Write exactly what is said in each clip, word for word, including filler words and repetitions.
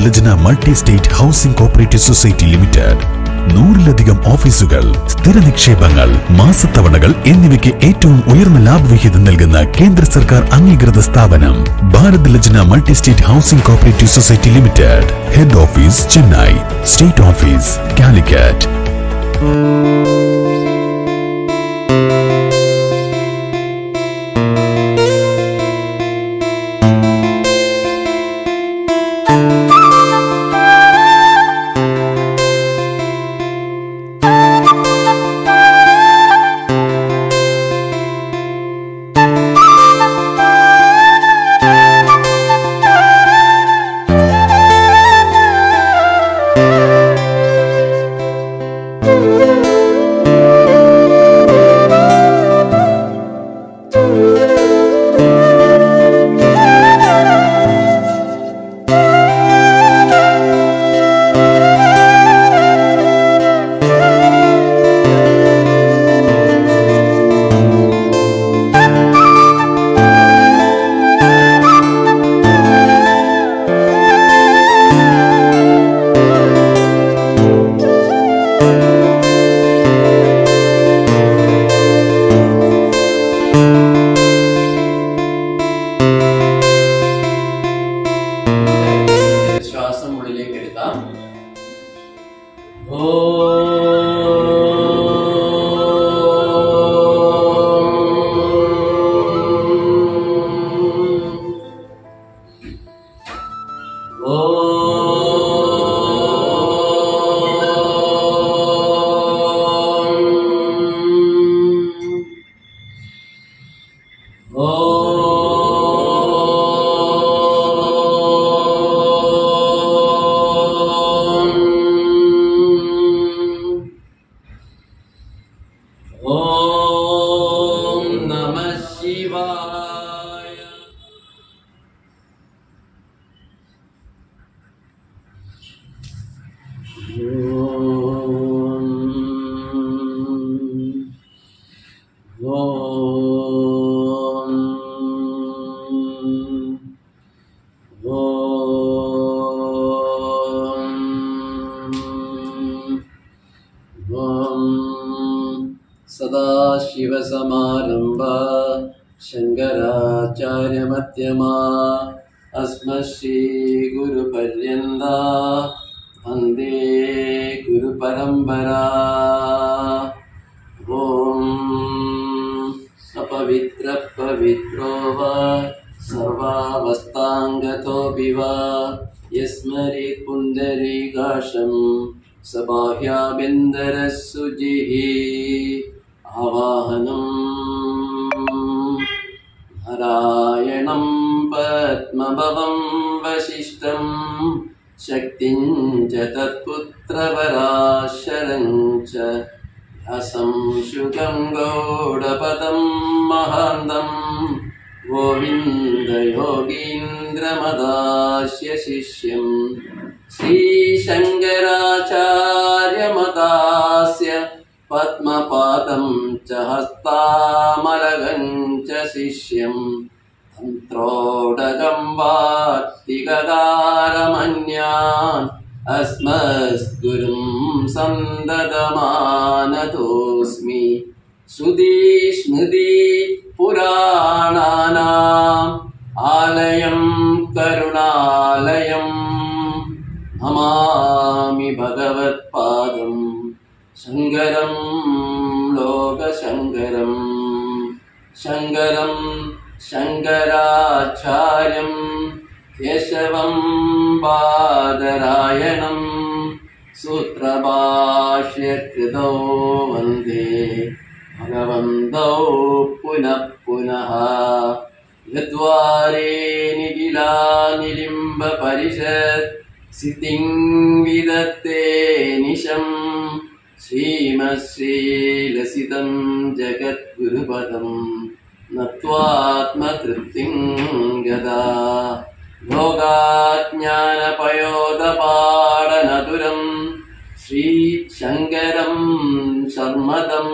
Lajna multi state housing cooperative society limited. നൂറിലധികം ഓഫീസുകൾ, സ്ഥിര നിക്ഷേപങ്ങൾ, മാസത്തവണകൾ എന്നിവയ്ക്ക് ഏറ്റവും ഉയർന്ന ലാഭവിഹിതം നൽകുന്ന കേന്ദ്ര സർക്കാർ അംഗീകൃത സ്ഥാപനം Bharat Lajna multi state housing cooperative society limited. Head office Chennai, state office Calicut. सदाशिवसमारम्भा शङ्कराचार्यमध्यमा अस्मश्रीगुरुपर्यन्ता वन्दे गुरुपरम्परा। ॐ सपवित्रपवित्रो वा सर्वावस्थाङ्गतोऽपि वा यस्मरेत् पुण्डरीकाक्षं सबाह्याभ्यन्तरशुचिः आवाहनं नारायणं पद्मभवं वसिष्ठं शक्तिं च तत्पुत्रपराशरं च व्यासं शुकं गौडपदं महान्तं गोविन्दयोगीन्द्रमदास्य शिष्यं श्रीशङ्कराचार्यमदास्य पद्मपादं च हस्तामलगं च शिष्यं तन्त्रोडगं वार्तिककारमन्यान् अस्मद्गुरुं सन्ददमानतोऽस्मि। श्रुति स्मृति पुराणानाम् आलयं करुणालयं नमामि भगवत्पादं शङ्करं लोकशङ्करं शङ्करं शङ्कराचार्यं केशवं बादरायणं सूत्रभाष्यकृतौ वन्दे भगवन्तौ पुनः पुनः। यद्वारे निखिलानिलिम्बपरिषत् सिद्धिं विदत्ते निशं श्रीमश्रीलसितं जगद्गुरुपदं नत्वात्मतृप्तिं गदा। योगाज्ञानपयोदपाडनतुरं श्रीशङ्करं शर्मदं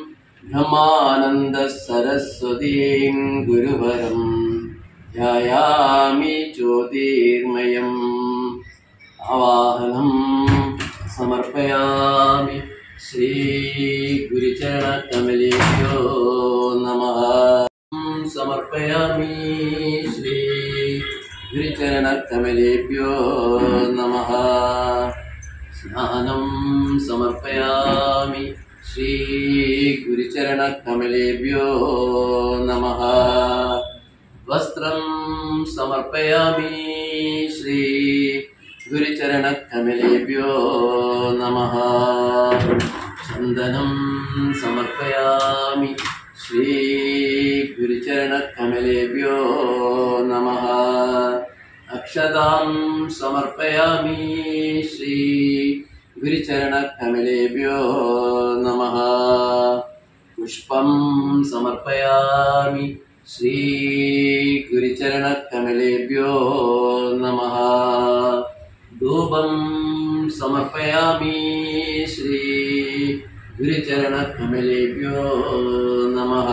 ब्रह्मानन्दसरस्वतीं गुरुवरं ध्यायामि ज्योतिर्मयम्। आवाहनं समर्पयामि श्री गुरुचरणकमलेभ्यो नमः। समर्पयामि श्री गुरुचरणकमलेभ्यो नमः। स्नानं समर्पयामि श्री गुरुचरणकमलेभ्यो नमः। वस्त्रं समर्पयामि श्री गुरुचरणकमलेभ्यो नमः। चन्दनं समर्पयामि श्री गुरुचरणकमलेभ्यो नमः। अक्षतां समर्पयामि श्री गुरुचरणकमलेभ्यो नमः। पुष्पं समर्पयामि श्री गुरुचरणकमलेभ्यो नमः। धूपं समर्पयामि श्री गुरुचरणकमलेभ्यो नमः।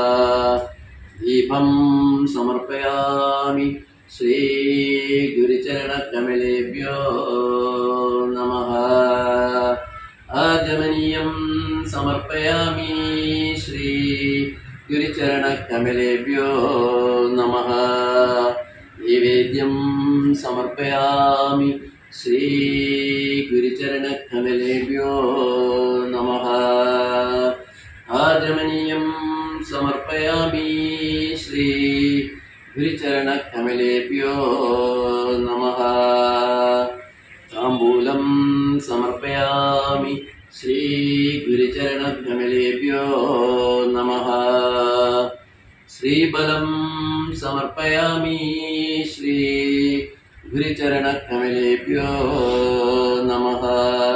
दीपं समर्पयामि श्री गुरुचरणकमलेभ्यो नमः। आचमनीयं समर्पयामि श्री गुरुचरणकमलेभ्यो नमः। नैवेद्यं समर्पयामि श्री गुरुचरणकमलेभ्यो नमः। आचमनीयं समर्पयामि श्री गुरुचरणकमलेभ्यो नमः। ताम्बूलं समर्पयामि श्री गुरुचरणकमलेभ्यो नमः। श्रीफलं समर्पयामि श्री गुरुचरणकमलेभ्यो नमः।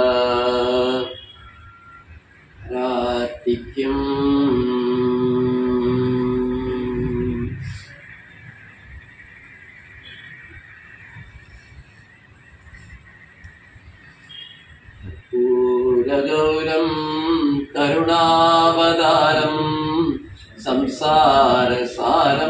रातिक्यम् पूरगौरं करुणावतारं संसारसारं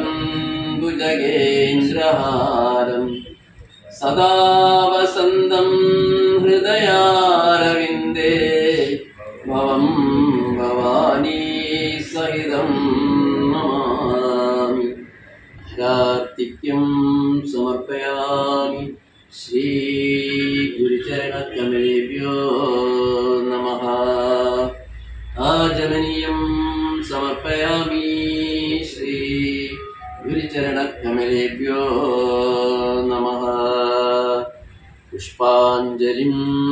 भुजगेन्द्रहारं सदा वसन्तं हृदयारविन्दे भवं भवानी सहितं नमामि। कार्तिक्यं समर्पयामि श्री गुरुचरणकमलेभ्यो नमः। आचमनीयं समर्पयामि श्री गुरुचरणकमलेभ्यो नमः। पुष्पाञ्जलिं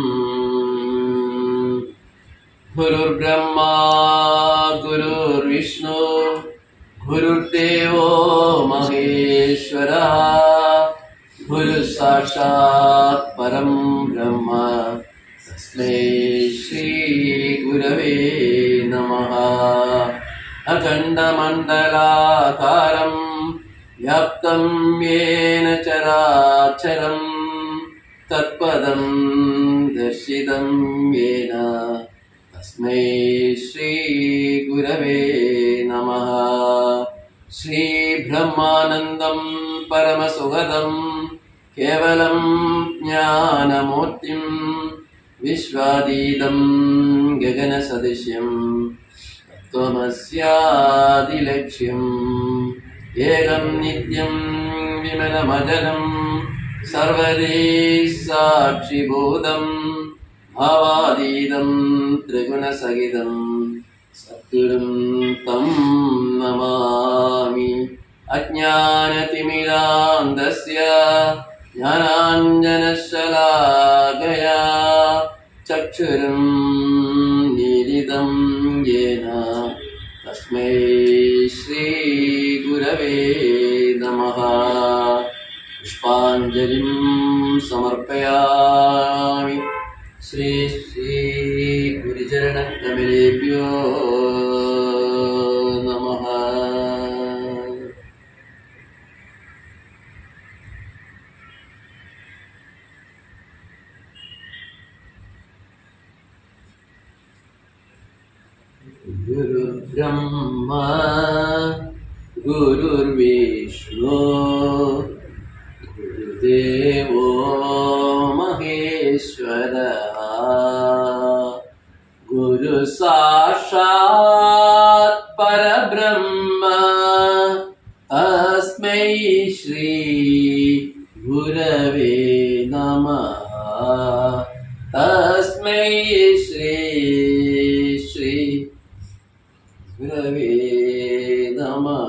गुरुर्ब्रह्मा गुरुर्विष्णु गुरुर्देवो महेश्वरः गुरुः साक्षात् परं ब्रह्म तस्मै श्री गुरवे नमः। अखण्डमण्डलाकारं व्याप्तं येन चराचरं तत्पदं दर्शितं येन तस्मै श्री गुरवे नमः। श्रीब्रह्मानन्दं परमसुखदं केवलं ज्ञानमूर्तिं विश्वातीतं गगनसदृश्यं त्वमस्यादिलक्ष्यम् एकं नित्यं विमलमजलं सर्वदेश साक्षिभूतं भावातीतं त्रिगुणसहितं सद्गुरुं तं नमामि। अज्ञानतिमिरान्धस्य ज्ञानाञ्जनशलाकया चक्षुरुं मीलितं येन तस्मै श्रीगुरवे नमः। पुष्पाञ्जलिं समर्पयामि श्री श्री गुरुचरणकमलेभ्यो नमः। गुरुर्ब्रह्मा गुरुर्विष्णु गुरुदेवो महेश्वरः ഗുരു സാക്ഷാത് പരബ്രഹ്മ തസ്മൈ ശ്രീ ഗുരവേ നമഃ. തസ്മൈ ശ്രീ ശ്രീ ഗുരവേ നമഃ.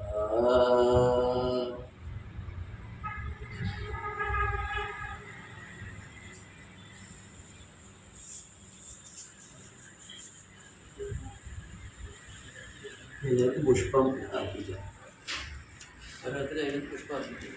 നിങ്ങൾക്ക് പുഷ്പം അർപ്പിക്കാം. ഓരോരുത്തരും പുഷ്പം അർപ്പിക്കാം.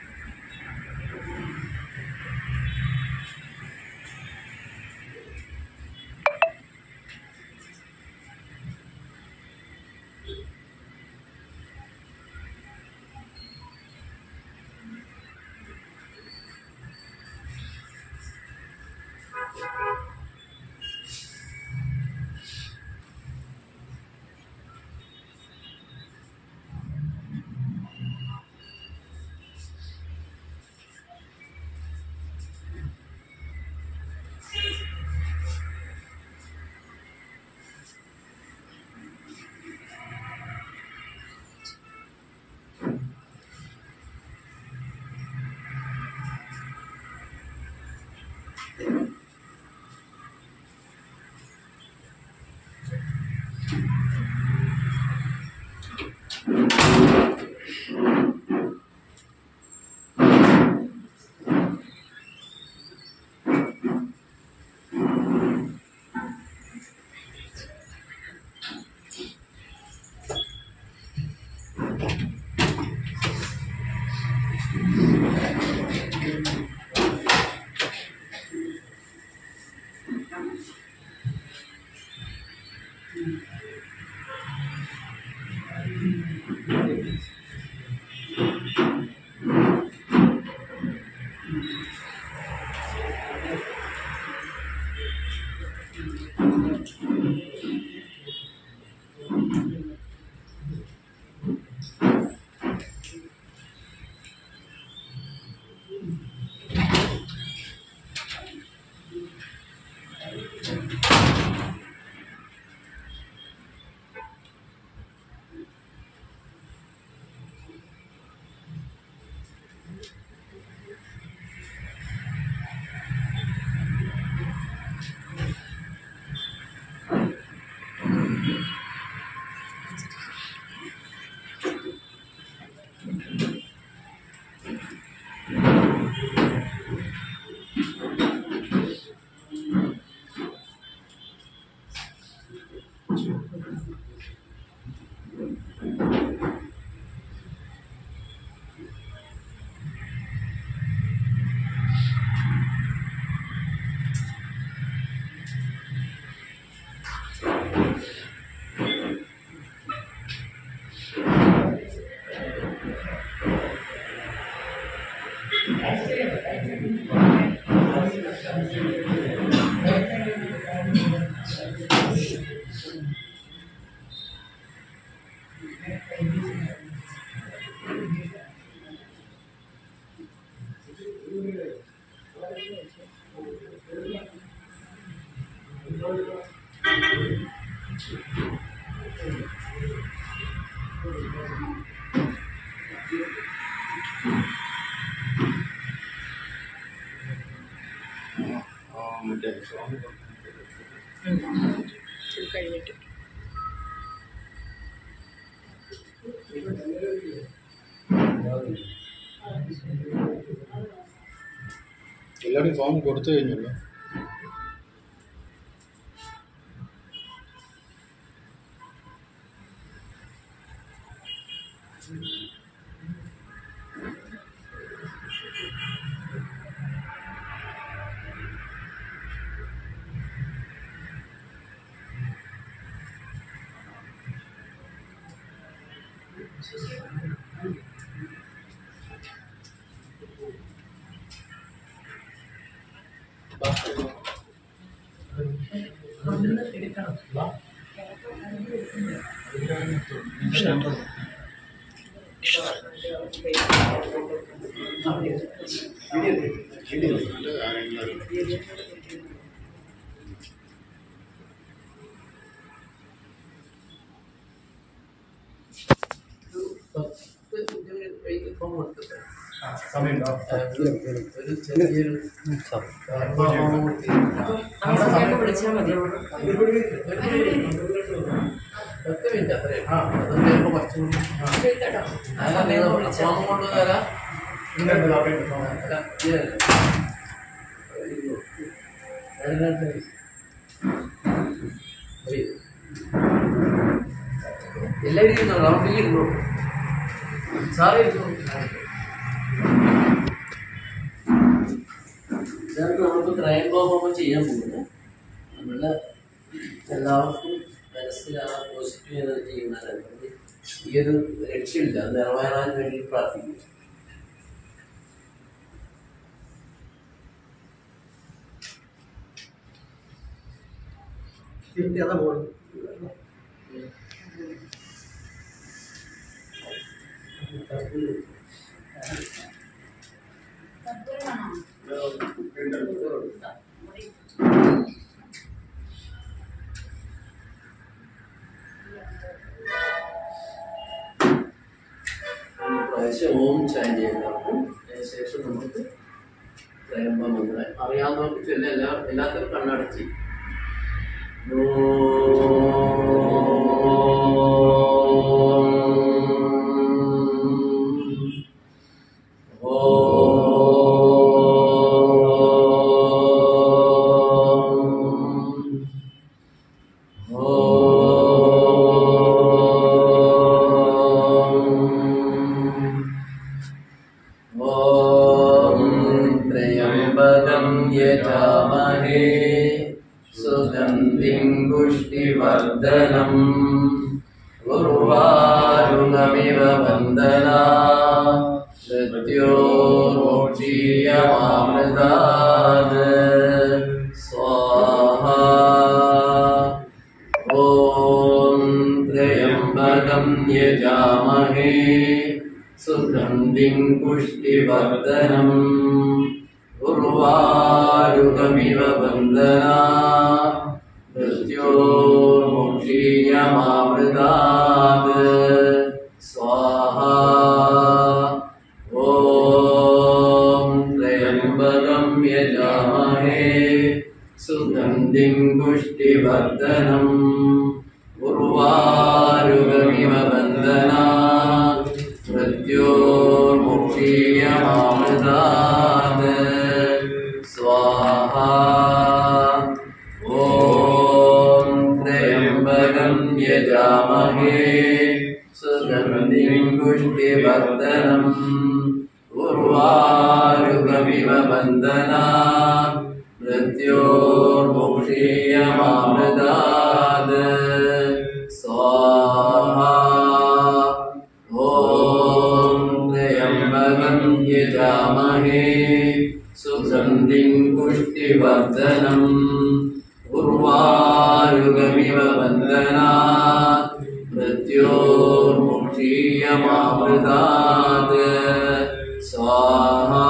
കഴിഞ്ഞിട്ട് എല്ലാവരും ഫോം കൊടുത്തു കഴിഞ്ഞല്ലോ. ഇപ്പം കൊടുത്തിട്ട് സമയമുണ്ടോ? ഒരു ചെറിയൊരു വിളിച്ചാൽ മതി. പത്ത് മിനിറ്റ് അത്രയും അതൊക്കെ കുറച്ചുകൂടി വിളിച്ചാൽ കൊണ്ടുവരാം. എല്ലാവരും ഇരുന്നോ, റൗണ്ടിൽ ഇരുന്നോ, സാറേ ഇരുന്നോ. ഇതാണ് നമ്മളിപ്പോൾ ക്രൈം കോമൊക്കെ ചെയ്യാൻ പോകുന്നത്. നമ്മളുടെ എല്ലാവർക്കും മനസ്സിൽ ആ പോസിറ്റീവ് എനർജി ചെയ്യുന്നതാണ് ഈ ഒരു ലക്ഷ്യമില്ല, അത് നിറവേറാൻ വേണ്ടി പ്രാർത്ഥിക്കും. അതാ പോകുന്നത്. പ്രാവശ്യം ഓം ചാൻ ചെയ്യുന്നവർക്കും അതിനുശേഷം നമുക്ക് പ്രയംബം വന്നത് അറിയാവുന്നവർക്ക് ചൊല്ല എല്ലാ എല്ലാത്തിനും കണ്ണടച്ച് ഉർവാരുണമിവ വന്ദനാ മൃത്യോർമോക്ഷീയമാമൃതാത് സ്വാഹാ. ഓം ത്രയംബകം യജാമഹേ സുഗന്ധിം പുഷ്ടിവർദ്ധനം ഉർവാരുകമിവ വന്ദനാ മൃത്യോർമോക്ഷീയമാമൃതാത് സ്വാഹാ. ഓം ത്രയംബകം യജാമഹേ സുഗന്ധിം പുഷ്ടിവർദ്ധനം ഉർവാരുകമിവ വന്ദനാ മൃത്യോർമോക്ഷീയമാമൃതാത് സ്വാഹാ. ഓം ത്രയംബകം യജാമഹേ സുഗന്ധിം പുഷ്ടിവർദ്ധനം ഉർവാരുകമിവ വന്ദനാ മൃത്യോർമോക്ഷീയമാമൃതാത് സ്വാഹാ. ഓം ത്രയംബകം യജാമഹേ സുഗന്ധിം പുഷ്ടിവർദ്ധനം ഉർവാരുകമിവ വന്ദനാ മൃത്യോർമോക്ഷീയമാമൃതാത് സ്വാഹാ.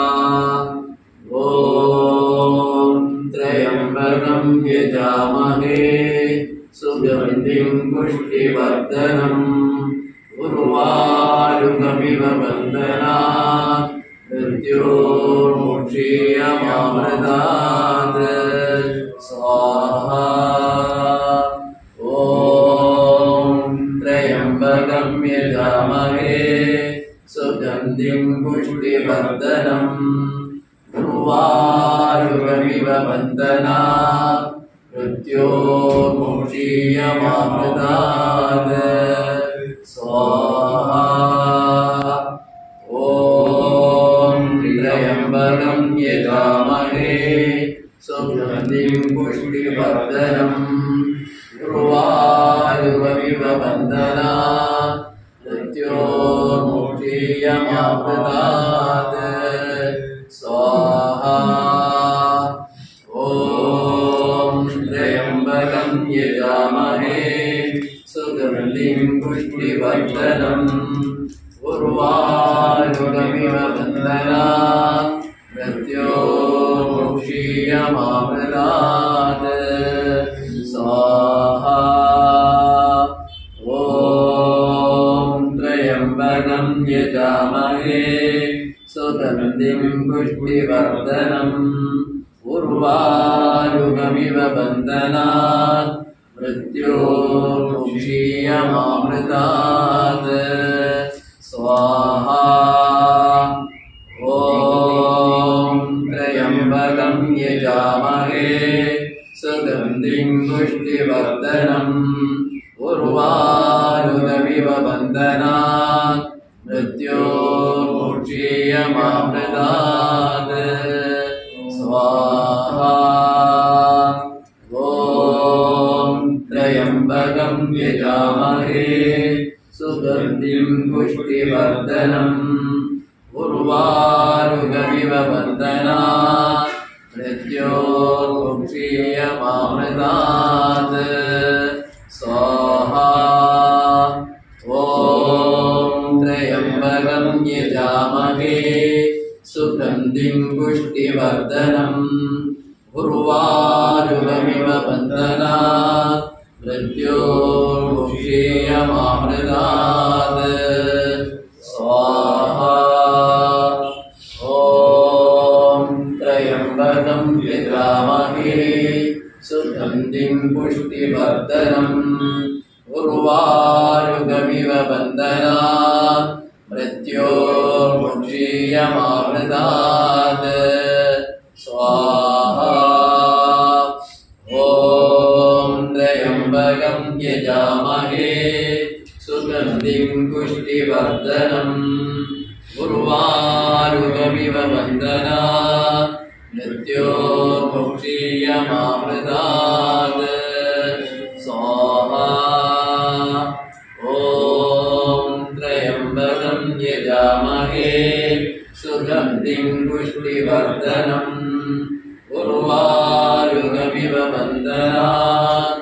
ഓം ത്രയംബകം യജാമഹേ സുഗന്ധിം പുഷ്ടിവർദ്ധനം ഉർവാരുകമിവ വന്ദനാ മൃത്യോർമോക്ഷീയമാമൃതാത് സ്വാഹാ. ഓം ത്രയംബകം യജാമഹേ സുഗന്ധിം പുഷ്ടിവർദ്ധനം ഉർവാരുകമിവ വന്ദനാ മൃത്യോർമോക്ഷീയമാമൃതാത് സ്വാഹാ. ഓം ത്രയംബകം യജാമഹേ സുഗന്ധിം പുഷ്ടിവർദ്ധനം ഉർവാരുകമിവ വന്ദനാ മൃത്യോർമോക്ഷീയമാമൃതാത് സ്വാഹാ. ഓം ത്രയംബകം യജാമഹേ സുഗന്ധിം പുഷ്ടിവർദ്ധനം ഉർവാരുകമിവ വന്ദനാ മൃത്യോർമോക്ഷീയമാമൃതാത് സ്വാഹാ. ഓം ത്രയംബകം യജാമഹേ സുഗന്ധിം പുഷ്ടിവർദ്ധനം ഉർവാരുകമിവ ബന്ധനാത് മൃത്യോർമുക്ഷീയമാമൃതാത് സ്വാഹാ. ഓം ത്രയംബകം യജാമഹേ സുഗന്ധിം പുഷ്ടിവർദ്ധനം ഉർവാരുകമിവ ബന്ധനാത് മൃത്യോർമുക്ഷീയമാമൃതാത് സ്വാഹാ. ഓം ത്രയംബകം യജാമഹേ സുഗന്ധിം പുഷ്ടിവർദ്ധനം ഉർവാരുകമിവ ബന്ധനാത് മൃത്യോർമുക്ഷീയമാമൃതാത് സ്വാഹാ. ഓം ത്രയംബകം യജാമഹേ സുഗന്ധിം പുഷ്ടിവർദ്ധനം ഉർവാരുകമിവ ബന്ധനാത് മൃത്യോർമുക്ഷീയമാമൃതാത് സ്വാഹാ. ഓം ത്രയംബകം യജാമഹേ സുഗന്ധിം പുഷ്ടിവർദ്ധനം ഉർവാരുകമിവ ബന്ധനാത് മൃത്യോർമുക്ഷീയമാമൃതാത് സ്വാഹാ. ഓം ത്രയംബകം യജാമഹേ സുഗന്ധിം പുഷ്ടിവർദ്ധനം ഉർവാരുകമിവ ബന്ധനാത് മൃത്യോർമുക്ഷീയമാമൃതാത് സ്വാഹാ. ഓം ത്രയംബകം യജാമഹേ സുഗന്ധിം പുഷ്ടിവർദ്ധനം ഉർവാരുകമിവ ബന്ധനാത്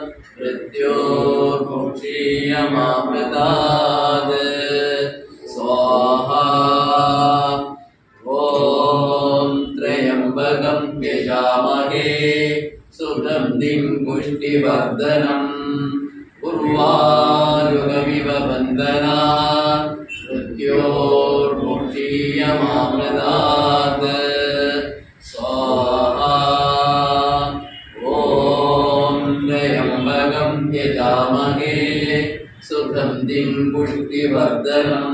മൃത്യോർമുക്ഷീയമാമൃതാത് സ്വാഹാ. ഓം ത്രയംബകം യജാമഹേ സുഗന്ധിം പുഷ്ടിവർദ്ധനം ഉർവാരുകമിവ ബന്ധനാത് മൃത്യോർമുക്ഷീയമാമൃതാത് സ്വാഹാ. ഓം ത്രയംബകം യജാമഹേ സുഗന്ധിം പുഷ്ടിവർദ്ധനം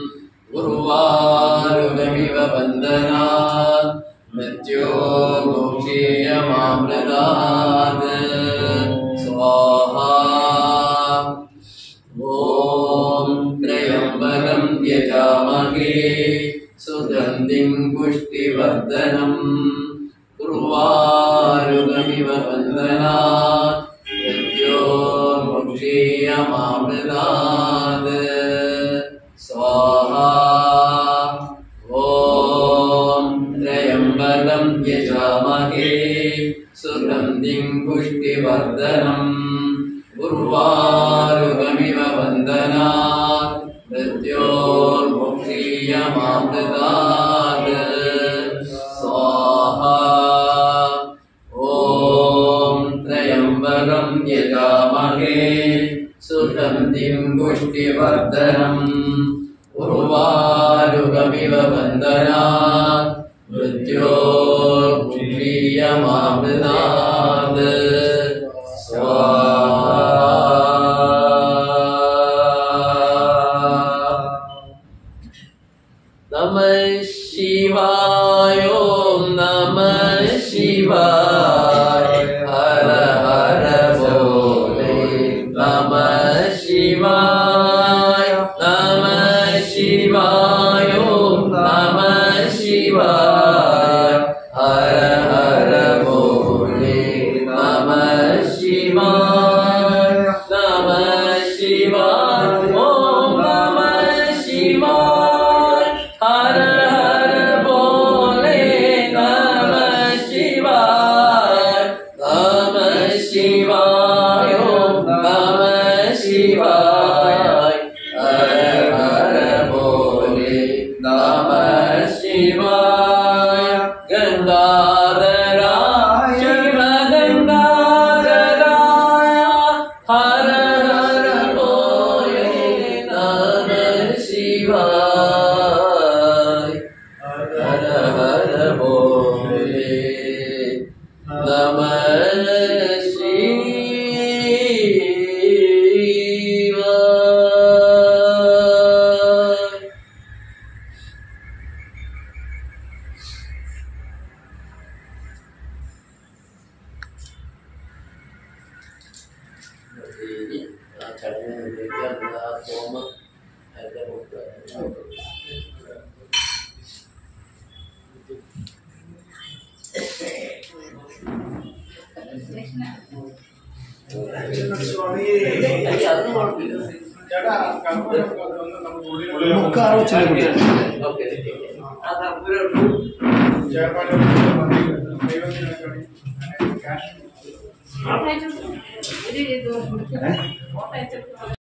ഉർവാരുകമിവ ബന്ധനാത് മൃത്യോർമുക്ഷീയമാമൃതാത് സ്വാഹാ. ഓം ത്രയംബകം യജാമഹേ സുഗന്ധിം പുഷ്ടിവർദ്ധനം ഉർവാരുകമിവ ബന്ധനാത് മൃത്യോർമുക്ഷീയമാമൃതാത് സ്വാഹാ. ഓം ത്രയംബകം യജാമഹേ സുഗന്ധിം പുഷ്ടിവർദ്ധനം ഉർവാരുകമിവ ബന്ധനാത് മൃത്യോർമുക്ഷീയമാമൃതാത് സ്വാഹാ. ഓം ത്രയംബകം യജാമഹേ സുഗന്ധിം പുഷ്ടിവർദ്ധനം ഉർവാരുകമിവ ബന്ധനാത് മൃത്യോർമുക്ഷീയമാമൃതാത് സ്വാഹാ. നമഃ ശിവായ. ഓം നമഃ ശിവായ. ഹര ഹര ഭോലെ. നമഃ ശിവായ. നമഃ ശിവായ. ഓം നമഃ ശിവായ. ഹര ഹര ഭോലെ. നമഃ ശിവായ. നമഃ ശിവായ. ഓം നമഃ ശിവായ. ഹര ഹര ഭോലെ. നമഃ ശിവായ. നമഃ ശിവായ. ഓം നമഃ ശിവായ. ഹര ഹര ഭോലെ. നമഃ ശിവായ. ഗംഗാധരായ ശിവ ഗംഗാധരായ. ഹര ഹര ഭോലെ. നമഃ ശിവായ. ഹര ഹര ഇനി ആ ചടങ്ങിന് ഉപയോഗിക്കാനുള്ള ആ ഫോമ് അതിൻ്റെ കൊടുക്കുക. അതൊന്നും കുഴപ്പമില്ല. ഓക്കെ ആ കർപ്പൂരം ഒരു ഇത്